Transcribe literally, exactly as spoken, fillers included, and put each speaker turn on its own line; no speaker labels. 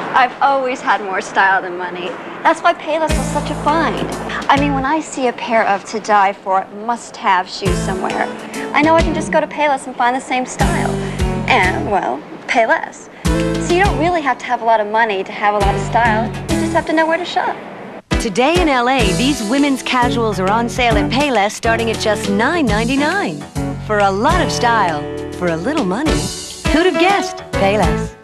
I've always had more style than money. That's why Payless was such a find. I mean, when I see a pair of to die for must-have shoes somewhere, I know I can just go to Payless and find the same style. And, well, pay less. So you don't really have to have a lot of money to have a lot of style. You just have to know where to shop.
Today in L A, these women's casuals are on sale at Payless starting at just nine ninety-nine. For a lot of style, for a little money. Who'd have guessed? Payless.